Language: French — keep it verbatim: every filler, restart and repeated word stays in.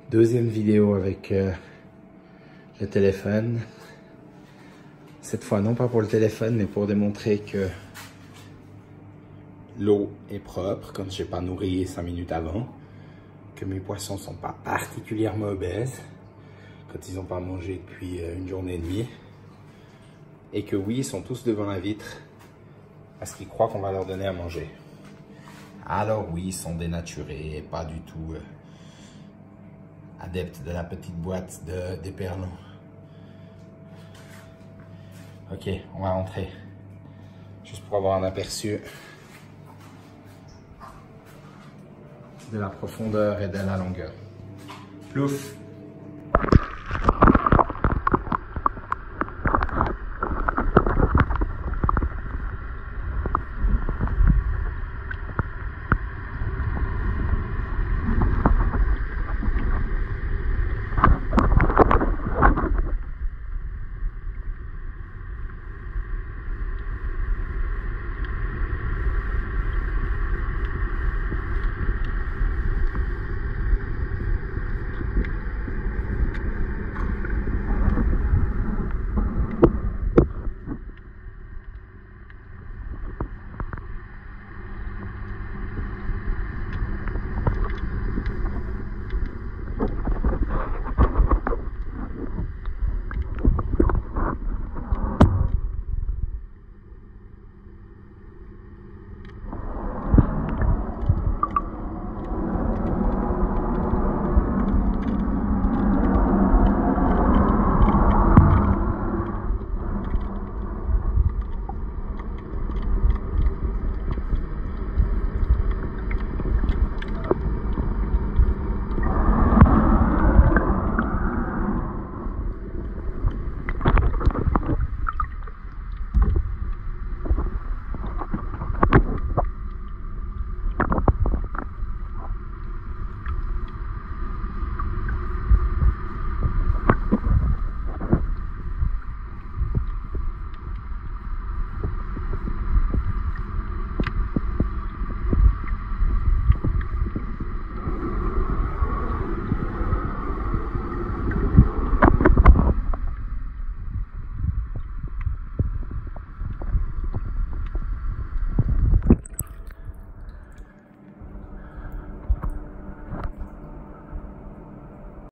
Deuxième vidéo avec euh, le téléphone. Cette fois, non pas pour le téléphone, mais pour démontrer que l'eau est propre, quand je n'ai pas nourri cinq minutes avant. Que mes poissons ne sont pas particulièrement obèses, quand ils n'ont pas mangé depuis euh, une journée et demie. Et que oui, ils sont tous devant la vitre, parce qu'ils croient qu'on va leur donner à manger. Alors oui, ils sont dénaturés et pas du tout euh, adeptes de la petite boîte de d'éperlons. Ok, on va rentrer. Juste pour avoir un aperçu de la profondeur et de la longueur. Plouf!